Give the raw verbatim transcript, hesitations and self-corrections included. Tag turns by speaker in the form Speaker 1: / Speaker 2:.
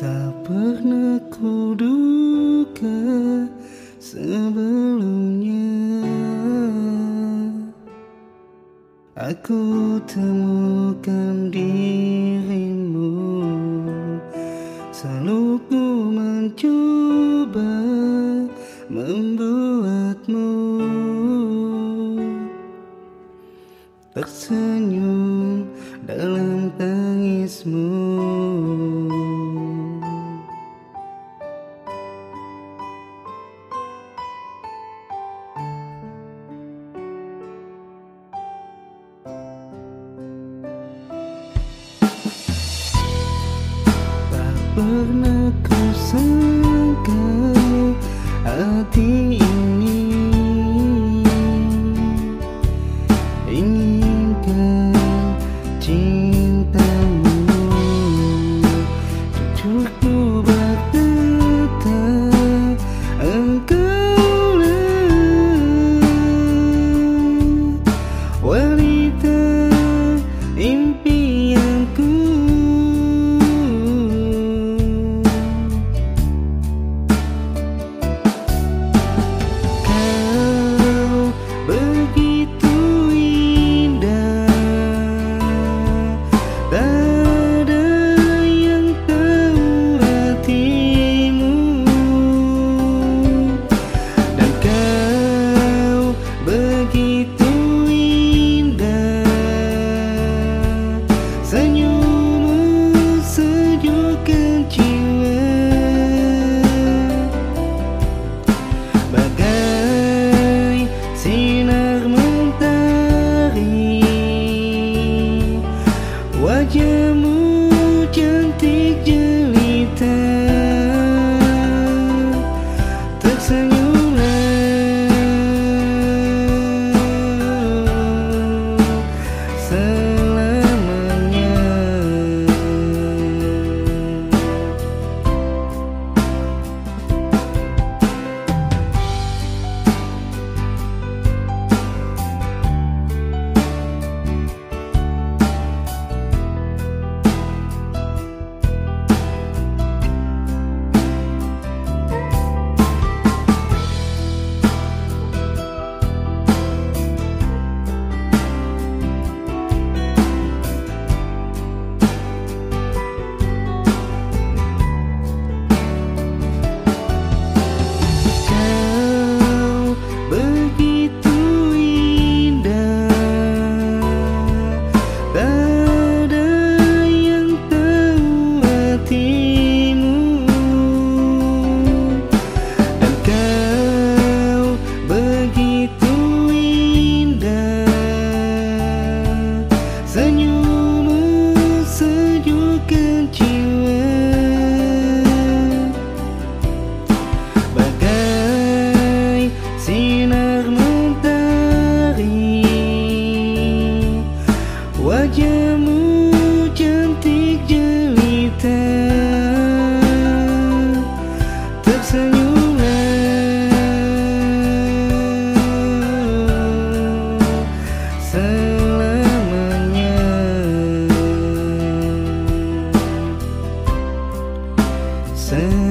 Speaker 1: Tak pernah kuduga sebelumnya aku temukan dirimu. Selalu ku mencoba membuatmu tersenyum dalam tangismu. Tak pernah ku sangka hati ini inginkan cintamu. Jujur ku berkata engkaulah wanita impianku. Senyummu sejukkan jiwa, bagai sinar mentari. Wajahmu cantik jelita, tersenyumlah selamanya. Senyummu sejukkan jiwa, bagai sinar mentari. Wajahmu cantik jelita, tersenyumlah selamanya.